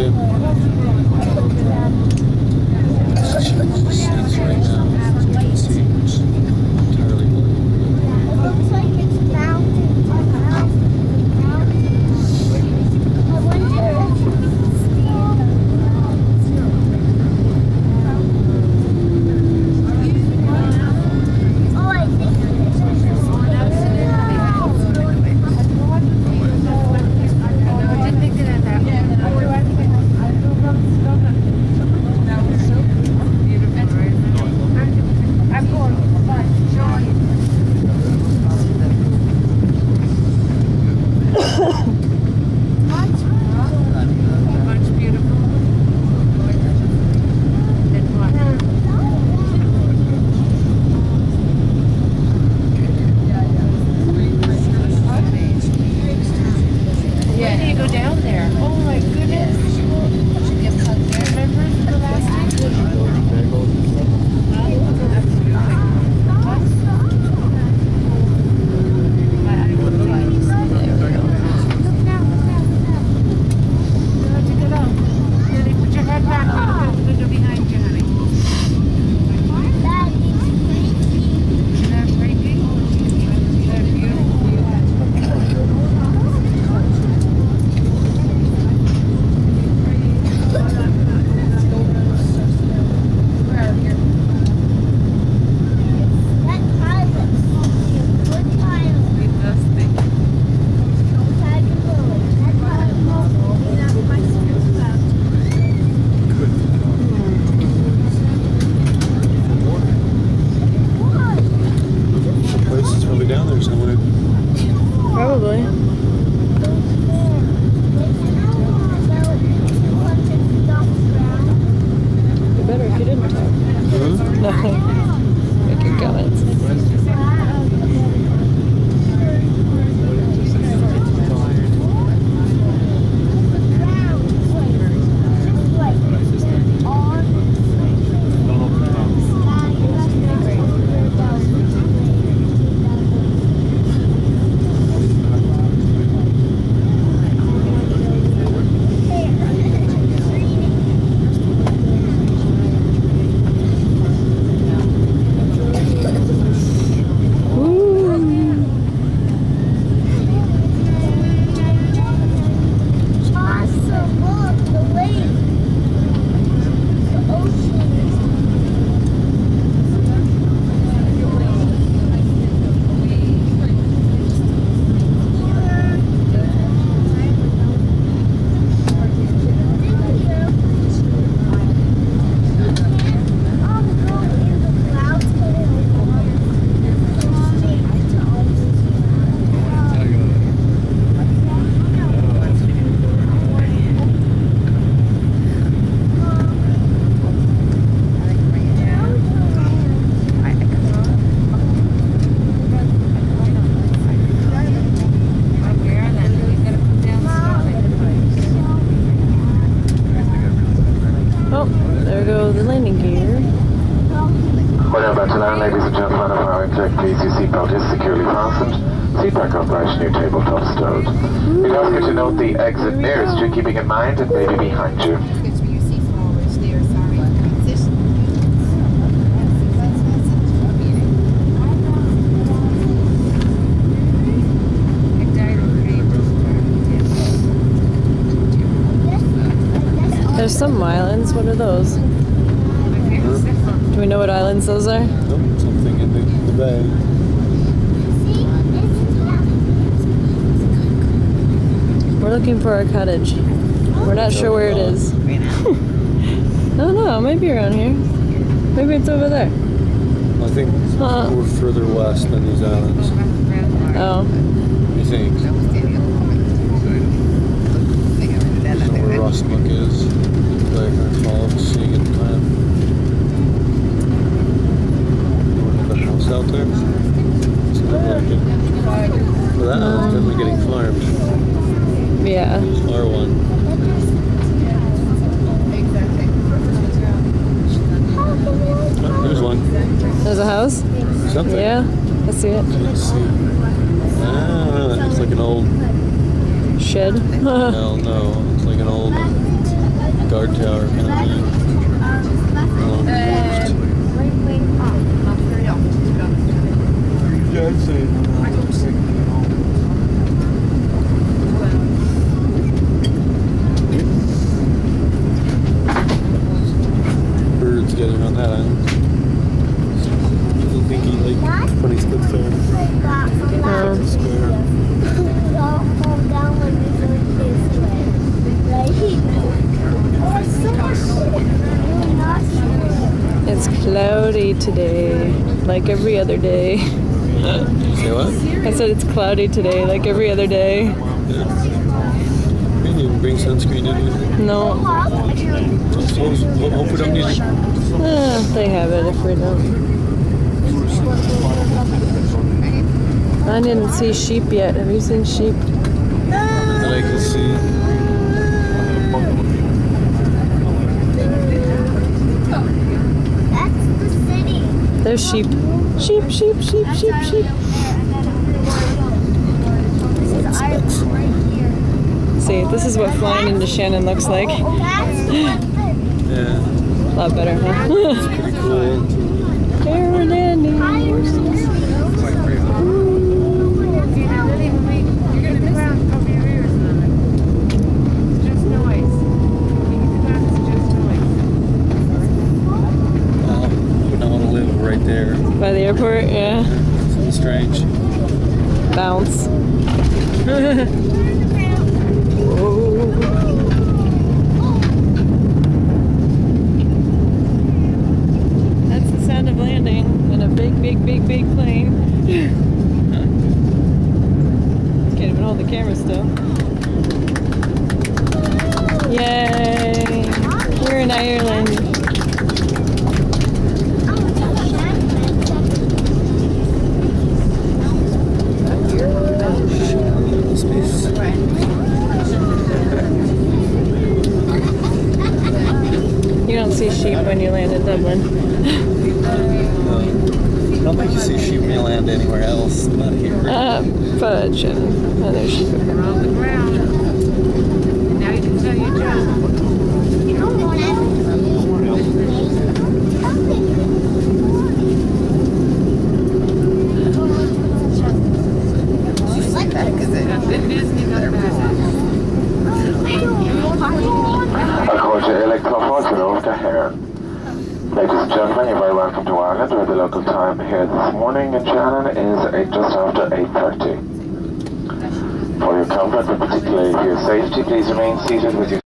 too. Let's check the seats right now so we can see which entirely blue. Looks like it's mountains. I wonder if you can stand Oh, I think down there somewhere. Probably. It'd be better if you didn't talk. Mm-hmm. No. Make your comments. Ladies and gentlemen of our exec, please, your seatbelt is securely fastened. Seat back upright and your tabletop stowed. We'd ask you to note the exit nearest you, keeping in mind it may be behind you. There's some islands. What are those? Do we know what islands those are? Nope, something in the bay. We're looking for a cottage. We're not sure where it is. I don't know, maybe around here. Maybe it's over there. I think we're further west than these islands. Oh. You think? That's where Rosmuck is. Like I recall seeing it in the map. House out there? Well, that island's definitely getting farmed. Yeah. R1. Oh, there's one. There's a house? Something. Yeah, I see it. Let's see. Ah, it's like an old shed. Hell no, it's like an old guard tower kind of thing. Along the coast. Yeah, I'd say birds getting on that island. Little dinky like funny stuff there. Square. It's cloudy today, like every other day. Say what? I said it's cloudy today, like every other day. Yeah. You didn't even bring sunscreen, did you? No, Hope we don't need it. they have it if we don't. I didn't see sheep yet. Have you seen sheep? That I can see. That's the city. There's sheep. Sheep, sheep, sheep, sheep, sheep. This is Ireland right here. See, this is what flying into Shannon looks like. That's one thing. Yeah. A lot better, huh? Pretty cool. Aaron Andy. Right there. By the airport, yeah. Something strange. Bounce. Whoa. That's the sound of landing in a big, big, big, big plane. Can't even hold the camera still. Yay! We're in Ireland. You don't see sheep when you land in Dublin. I don't think you see sheep when you land anywhere else, not here. Fudge and other sheep. On the ground. Now you can tell your job. Ladies and gentlemen, you're very welcome to Ireland, where the local time here this morning in Shannon is just after 8:30. For your comfort, but particularly for your safety, please remain seated with your